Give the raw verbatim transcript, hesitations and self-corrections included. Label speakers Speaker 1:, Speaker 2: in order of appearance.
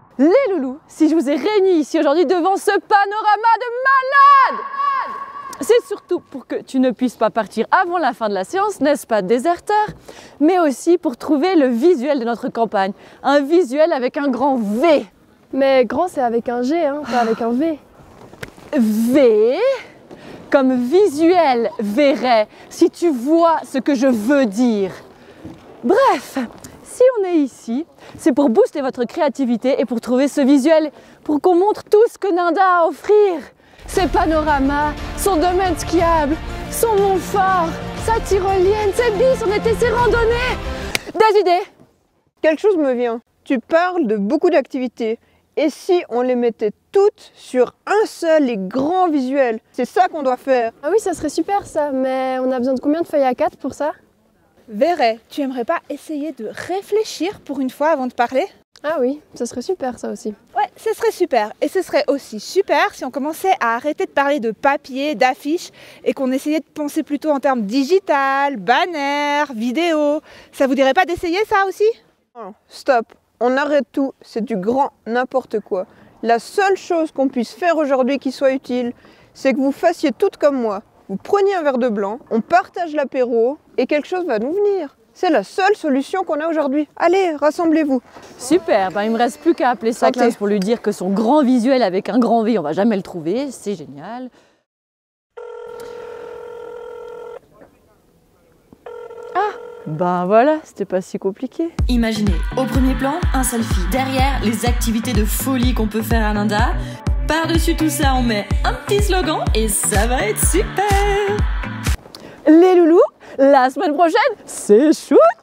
Speaker 1: Les loulous, si je vous ai réunis ici aujourd'hui devant ce panorama de malade, c'est surtout pour que tu ne puisses pas partir avant la fin de la séance, n'est-ce pas, déserteur, mais aussi pour trouver le visuel de notre campagne. Un visuel avec un grand V.
Speaker 2: Mais grand, c'est avec un G, hein, pas avec un V.
Speaker 1: V, comme visuel, verrait, si tu vois ce que je veux dire. Bref, si on est ici, c'est pour booster votre créativité et pour trouver ce visuel, pour qu'on montre tout ce que Nanda a à offrir. Ses panoramas, son domaine skiable, son mont fort, sa tyrolienne, ses bis, son été, ses randonnées. Des idées?
Speaker 3: Quelque chose me vient. Tu parles de beaucoup d'activités. Et si on les mettait toutes sur un seul et grand visuel? C'est ça qu'on doit faire.
Speaker 2: Ah oui, ça serait super ça, mais on a besoin de combien de feuilles A quatre pour ça?
Speaker 4: Véret, tu aimerais pas essayer de réfléchir pour une fois avant de parler?
Speaker 2: Ah oui, ça serait super ça aussi.
Speaker 4: Ouais, ce serait super. Et ce serait aussi super si on commençait à arrêter de parler de papier, d'affiches et qu'on essayait de penser plutôt en termes digital, banner, vidéo. Ça vous dirait pas d'essayer ça aussi?
Speaker 3: Oh, stop, on arrête tout, c'est du grand n'importe quoi. La seule chose qu'on puisse faire aujourd'hui qui soit utile, c'est que vous fassiez toutes comme moi. Vous preniez un verre de blanc, on partage l'apéro et quelque chose va nous venir. C'est la seule solution qu'on a aujourd'hui. Allez, rassemblez-vous.
Speaker 1: Super, ben il me reste plus qu'à appeler sa classe pour lui dire que son grand visuel avec un grand V, on va jamais le trouver, c'est génial. Ah, ben voilà, c'était pas si compliqué.
Speaker 5: Imaginez, au premier plan, un selfie. Derrière, les activités de folie qu'on peut faire à Nanda. Par-dessus tout ça, on met un petit slogan et ça va être super.
Speaker 1: Les loulous, la semaine prochaine, c'est chouette.